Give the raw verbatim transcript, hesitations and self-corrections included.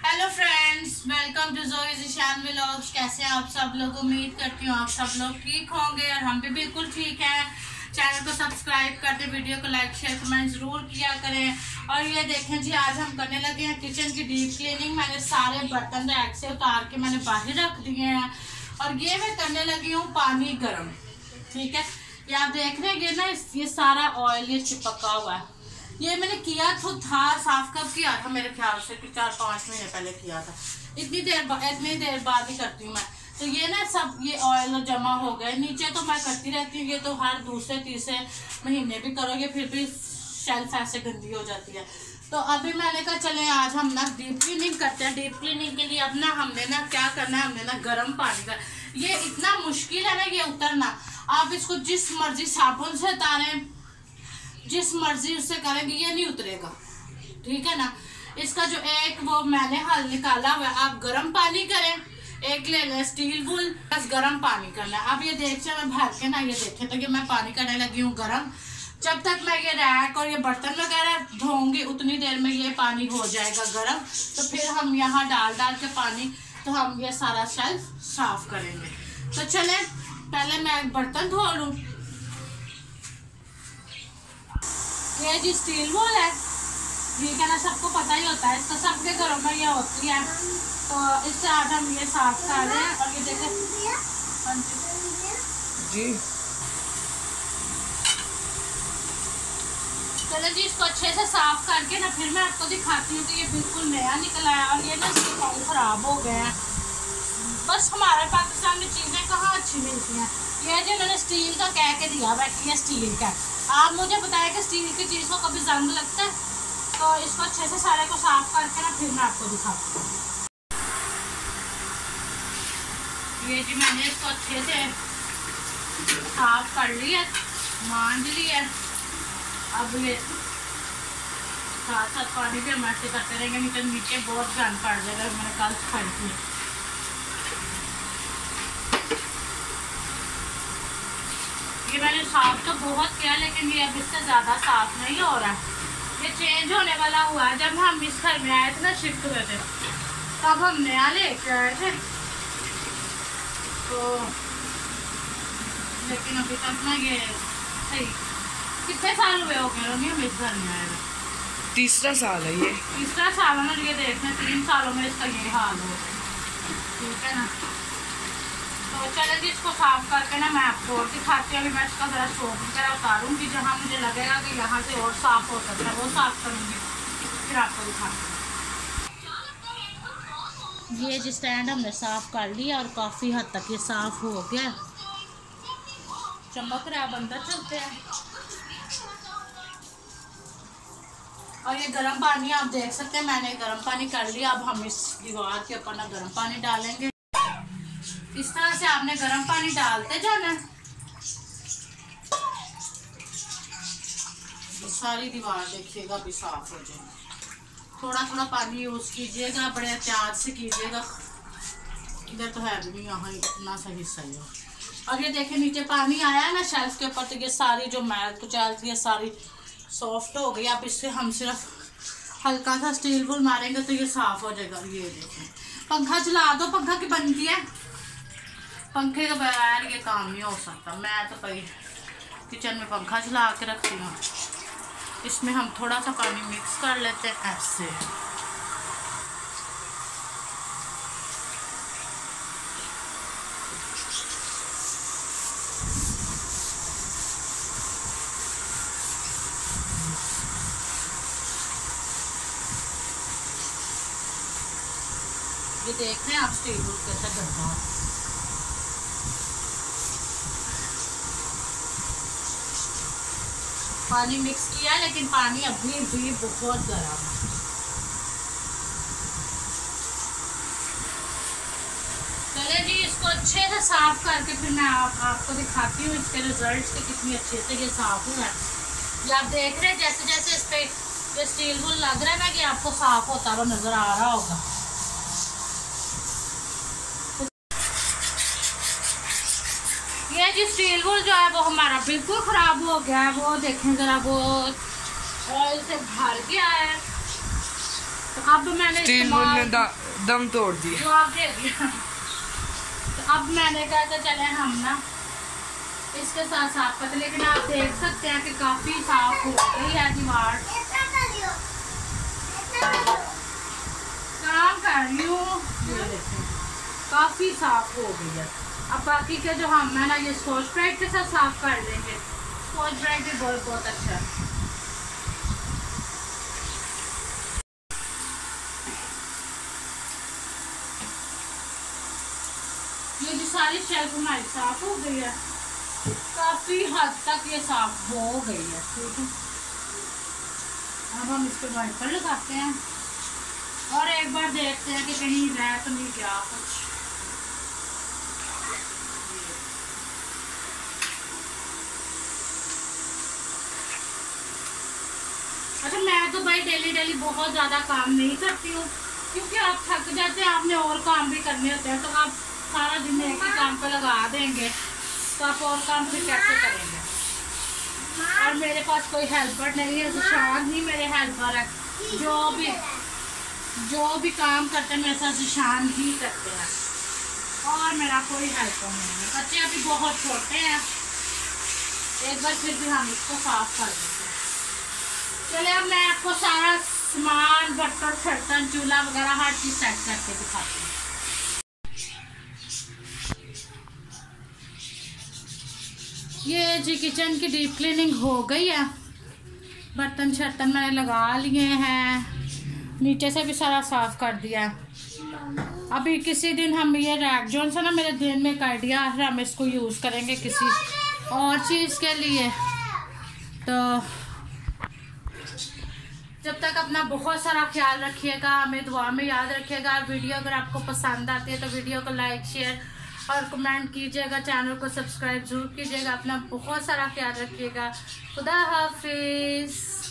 Hello friends, welcome to ज़ोई Zeeshan vlogs. कैसे हैं आप सब लोग? उम्मीद करती हूँ आप सब लोग ठीक होंगे और हम भी बिल्कुल ठीक हैं। चैनल को सब्सक्राइब करते, वीडियो को लाइक शेयर कमेंट ज़रूर किया करें। और ये देखें जी, आज हम करने लगे हैं किचन की डीप क्लीनिंग। मैंने सारे बर्तन रैक से उतार के मैंने बाहर रख दिए हैं और ये मैं करने लगी हूँ पानी गर्म। ठीक है, ये आप देख रहे हैं ना, ये सारा ऑयल ये चिपका हुआ है। ये मैंने किया तो था, साफ कब किया था? मेरे ख्याल से कि चार पाँच महीने पहले किया था। इतनी देर इतनी देर बाद ही करती हूँ मैं। तो ये ना सब ये ऑयल जमा हो गए नीचे, तो मैं करती रहती हूँ। ये तो हर दूसरे तीसरे महीने भी करोगे फिर भी शेल्फ ऐसे गंदी हो जाती है। तो अभी मैंने कहा चले आज हम ना डीप क्लीनिंग करते हैं। डीप क्लीनिंग के लिए अब ना हमने ना क्या करना है, हमने ना गर्म पानी का, ये इतना मुश्किल है ना ये उतरना। आप इसको जिस मर्जी साबुन से उतारें, जिस मर्जी उससे करेंगे, ये नहीं उतरेगा। ठीक है ना। इसका जो एक वो मैंने हल निकाला हुआ है, आप गर्म पानी करें, एक ले लें स्टील वूल, बस गर्म पानी करना है। अब ये देखिए मैं भर के ना, ये देखें तो ये मैं पानी करने लगी हूँ गर्म। जब तक मैं ये रैक और ये बर्तन वगैरह धोऊंगी उतनी देर में ये पानी हो जाएगा गर्म। तो फिर हम यहाँ डाल डाल के पानी, तो हम ये सारा शेल्फ साफ करेंगे। तो चले पहले मैं एक बर्तन धो लूँ। ये जी स्टील वूल है, ठीक है ना, सबको पता ही होता है, इसका सबके घरों में ये होती है। तो इससे आज हम ये साफ कर रहे हैं। और ये देखें जी, चलो जी, इसको अच्छे से साफ करके ना फिर मैं आपको दिखाती हूँ कि ये बिल्कुल नया निकला है। और ये ना इसके पानी खराब हो गए हैं। बस हमारे पाकिस्तान में चीज़ें कहाँ अच्छी मिलती हैं। ये जो मैंने स्टील का कह के दिया हुआ है, ये स्टील का। आप मुझे बताएं कि स्टील की चीज़ को कभी जंग लगता है? तो इसको अच्छे से सारे को साफ करके ना फिर मैं आपको दिखाती हूँ। ये जी मैंने इसको अच्छे से साफ कर लिया, मांज लिया। अब ये साथ साथ पानी भी हम ऐसे करते रहेंगे, नीचे नीचे बहुत गंद पड़ जाएगा। मैंने कल खड़ी थी। ये मैंने साफ तो बहुत किया, लेकिन ये अब इससे ज़्यादा साफ नहीं हो रहा है। ये चेंज होने वाला हुआ है। जब हम इस घर में आए थे ना, शिफ्ट हुए थे, तब हम नया लेके आए थे। तो लेकिन अभी तक ना ये सही, कितने साल हुए हो गए नहीं हम इस घर में आए? तीसरा साल है ये। तीसरा साल है ना। ये देखना, तीन सालों में इसका ये हाल हो। ठीक है ना। तो चलें जी, इसको साफ करके ना मैं आपको और दिखाती हूँ। अभी मैं इसका ज़रा सोप वगैरह उतारूँगी, जहाँ मुझे लगेगा कि यहाँ से और साफ़ हो सकता है वो साफ़ करूँगी, फिर आपको दिखाती हूँ। ये जी स्टैंड हमने साफ़ कर लिया और काफ़ी हद तक ये साफ़ हो गया, चमक रहा है। अंदर चलते हैं। और ये गर्म पानी आप देख सकते हैं, मैंने गर्म पानी कर लिया। अब हम इस दीवार के ऊपर ना गर्म पानी डालेंगे। इस तरह से आपने गर्म पानी डालते जाना है। सारी दीवार देखिएगा भी साफ हो जाएगी। थोड़ा थोड़ा पानी यूज कीजिएगा, बड़े एहतियात से कीजिएगा। इधर तो है भी नहीं, यहाँ इतना सही सही है। और ये देखिए नीचे पानी आया है ना शेल्फ के ऊपर, तो ये सारी जो मैल कुचैल थी ये सारी सॉफ्ट हो गई। अब इससे हम सिर्फ हल्का सा स्टील वूल मारेंगे तो ये साफ हो जाएगा। ये देखिए, पंखा चला दो, पंखा की बनती है। पंखे के बगैर ये काम नहीं हो सकता। मैं तो भाई किचन में पंखा चला के रखती हूँ। इसमें हम थोड़ा सा पानी मिक्स कर लेते हैं ऐसे। ये देख रहे हैं आप स्टील वूल कैसा गंदा है। पानी मिक्स किया, लेकिन पानी अभी भी बहुत गर्म है। चलिए जी, इसको अच्छे से साफ करके फिर मैं आप, आपको दिखाती हूँ इसके रिजल्ट्स के, कितनी अच्छे से ये साफ हुआ है। ये आप देख रहे हैं जैसे जैसे इस पे ये स्टील वूल लग रहा है ना कि आपको साफ होता हुआ नजर आ रहा होगा। ये जी स्टील वूल जो है वो हमारा बिल्कुल ख़राब हो गया है। वो देखें ज़रा, वो ऑयल से भर गया है। तो अब मैंने स्टील वुल ने दम तोड़ दिया, जवाब दे दिया। तो अब मैंने कहा था चले हम ना इसके साथ साफ करते, लेकिन आप देख सकते हैं कि काफी साफ हो गई है दीवार। काम कर रही हूँ, काफी साफ हो गई है। अब बाकी के जो हम है ना ये स्कॉच ब्राइट के साथ साफ कर लेंगे। स्कॉच ब्राइट भी बहुत बहुत अच्छा है। ये जो सारी शेल्फ हमारी साफ हो गई है, काफी हद तक ये साफ हो गई है। ठीक है, अब हम इसको वाइपर लगाते हैं और एक बार देखते हैं कि कहीं रह तो नहीं गया कुछ। अच्छा, मैं तो भाई डेली डेली बहुत ज़्यादा काम नहीं करती हूँ, क्योंकि आप थक जाते हैं, आपने और काम भी करने होते हैं। तो आप सारा दिन एक ही काम पे लगा देंगे तो आप और काम फिर कैसे करेंगे। और मेरे पास कोई हेल्पर नहीं है, जिशान ही मेरे हेल्पर है। जो भी जो भी काम करते हैं मेरे साथ जिशान ही करते हैं, और मेरा कोई हेल्पर नहीं है। बच्चे अभी बहुत छोटे हैं, एक बार फिर भी हम इसको साफ कर देते हैं। चले अब मैं आपको सारा सामान, बर्तन बर्तन चूल्हा वगैरह हर चीज़ सेट करके दिखाती हूँ। ये जी किचन की डीप क्लीनिंग हो गई है। बर्तन शर्तन मैंने लगा लिए हैं, नीचे से भी सारा साफ कर दिया है। अभी किसी दिन हम ये रैक जोन से ना मेरे दिन में एक आइडिया है, हम इसको यूज़ करेंगे किसी और चीज़ के लिए। तो जब तक अपना बहुत सारा ख्याल रखिएगा, हमें दुआ में याद रखिएगा। वीडियो अगर आपको पसंद आती है तो वीडियो को लाइक शेयर और कमेंट कीजिएगा, चैनल को सब्सक्राइब जरूर कीजिएगा। अपना बहुत सारा ख्याल रखिएगा। खुदा हाफिज़।